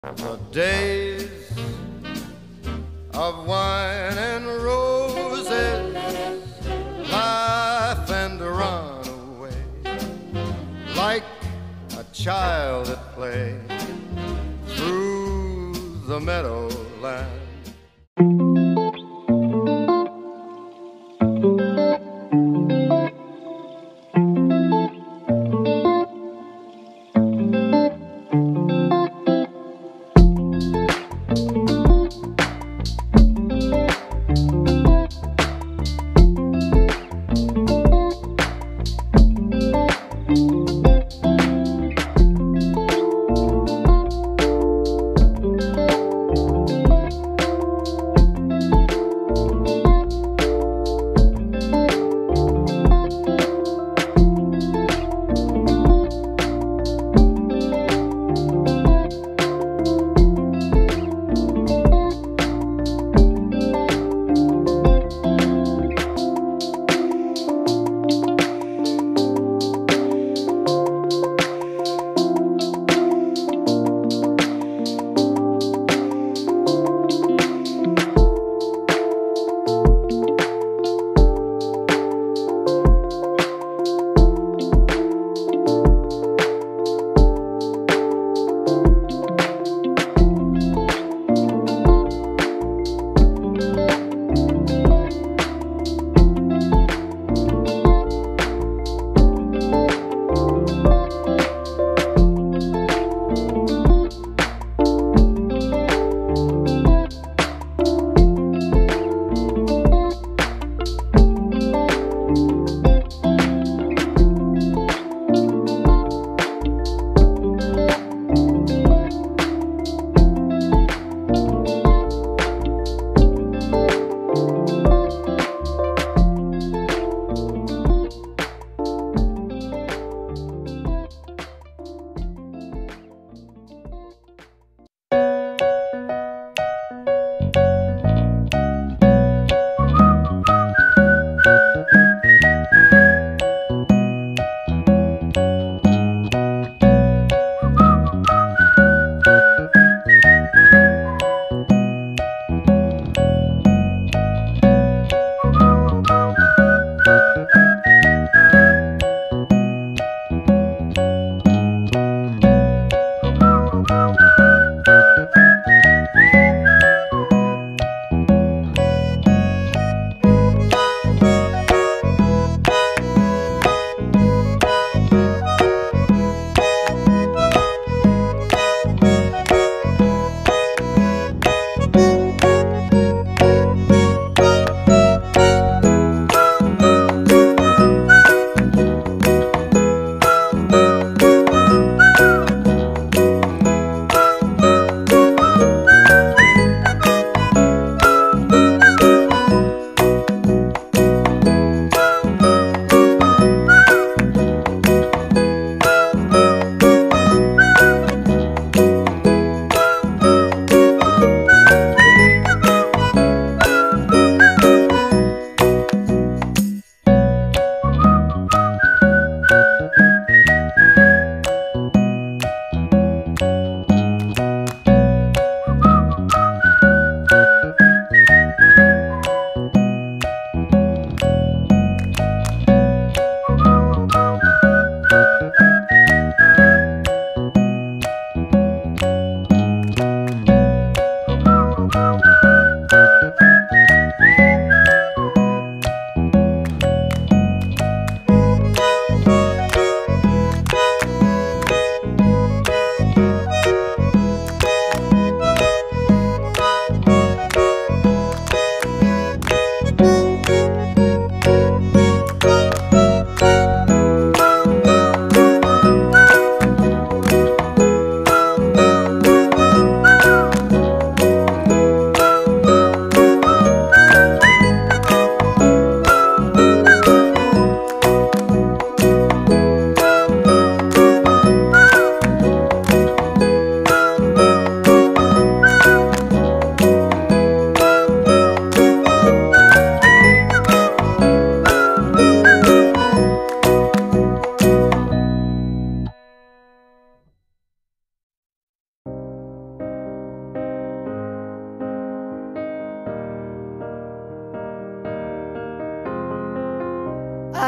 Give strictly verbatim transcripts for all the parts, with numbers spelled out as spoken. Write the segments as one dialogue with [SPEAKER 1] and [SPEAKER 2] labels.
[SPEAKER 1] The days of wine and roses, laugh and run away, like a child at play through the meadowland.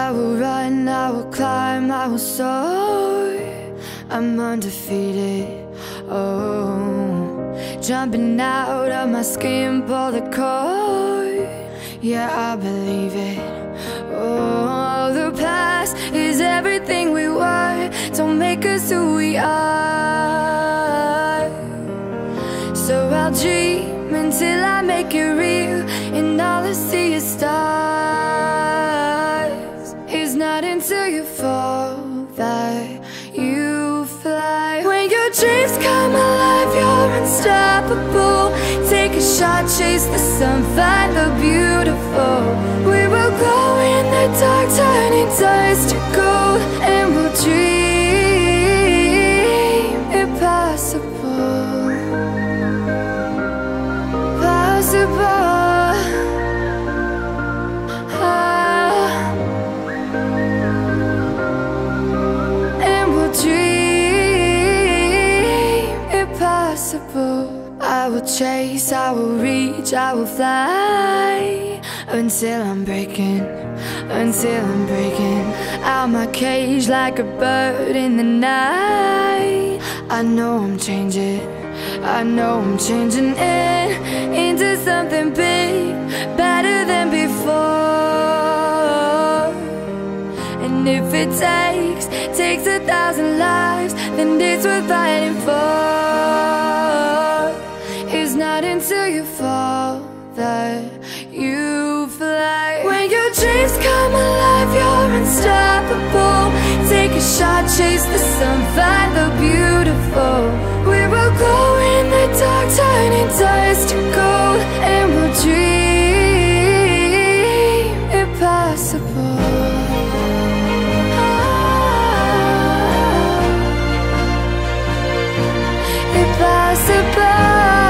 [SPEAKER 2] I will run, I will climb, I will soar. I'm undefeated, oh. Jumping out of my skin, pull the cord. Yeah, I believe it. Oh, the past is everything we were. Don't make us who we are. So I'll dream until I make it real, and all I see is stars. It's not until you fall that you fly. When your dreams come alive, you're unstoppable. Take a shot, chase the sun, find the beautiful. We will glow in the dark, turning dust to gold, and we'll dream impossible. Possible. Ah. And we'll dream impossible. I will chase, I will reach, I will fly, until I'm breaking, until I'm breaking out my cage like a bird in the night. I know I'm changing, I know I'm changing it into something big, better than before. And if it takes, takes a thousand lives, then it's worth fighting for. It's not until you fall that you fly. When your dreams come alive, you're unstoppable. Take a shot, chase the sun, find the beautiful. We will glow in the dark, turning dust to gold, and we'll dream impossible. Ah, impossible.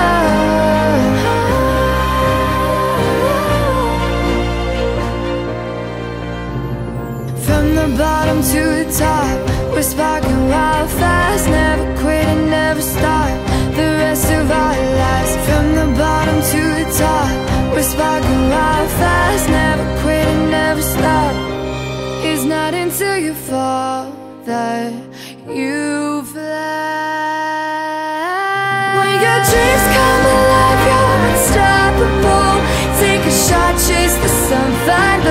[SPEAKER 2] From the bottom to the top, we're sparking wild fast. Never quit and never stop the rest of our lives. From the bottom to the top, we're sparking wild fast. Never quit and never stop. It's not until you fall that you fly. When your dreams come alive, you're unstoppable. Take a shot, chase the sun, find